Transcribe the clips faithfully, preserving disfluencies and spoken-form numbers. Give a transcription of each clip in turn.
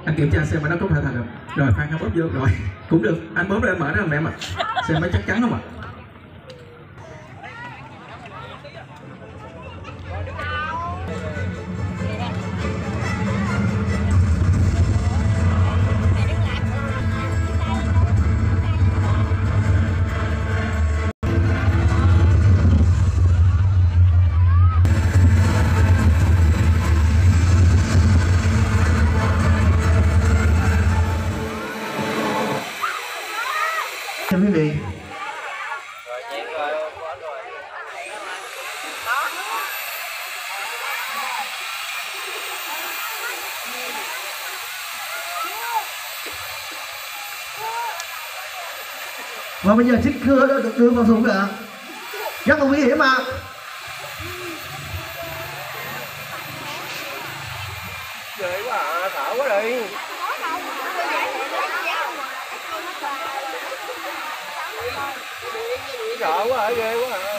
Anh kiểm tra xem mà nó có phải thật không. Rồi Phan Khang bóp vô rồi cũng được, anh bóp lên mở ra mẹ mà xem mới chắc chắn không ạ. Thưa quý vị, và bây giờ chiếc cưa đã được đưa vào thùng rồi ạ. Rất là nguy hiểm mà. Ghê quá à, sợ quá đi. Sợ quá à, ghê quá à.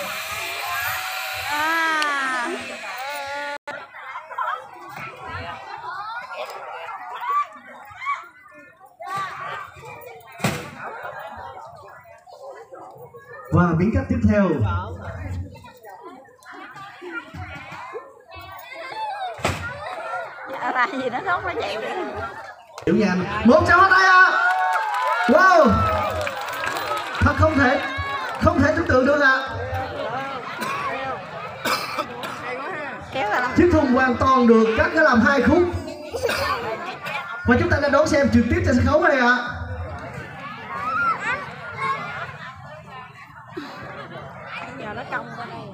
À. Và biến cách tiếp theo, Ra gì nó khóc nó chạy vậy. tiểu nhanh một trăm hai tay à. Wow, thật không thể không thể tưởng tượng được ạ. À. Chiếc thùng hoàn toàn được cắt ra làm hai khúc và chúng ta đã đón xem trực tiếp trên sân khấu này ạ. À. Giờ nó cong qua đây.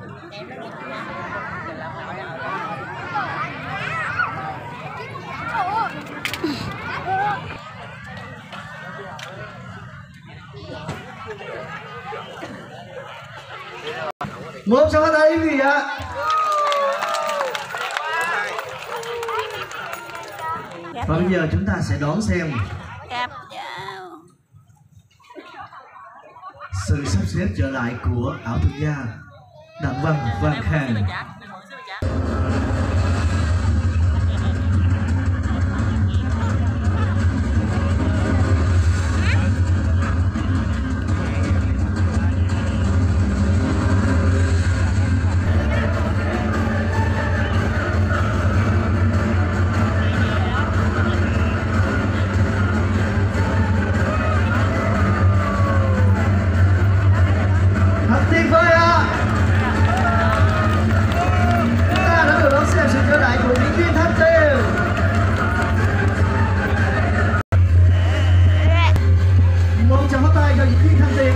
Một trăm hai tay gì ạ? Và bây giờ chúng ta sẽ đón xem sự sắp xếp trở lại của ảo thuật gia Đặng Văn Văn Khang. Tuyệt vời ạ! Chúng ta đã được đón xem sự trở lại của diễn viên Thanh Tiêu. Một tràng pháo tay cho diễn viên Thanh Tiêu.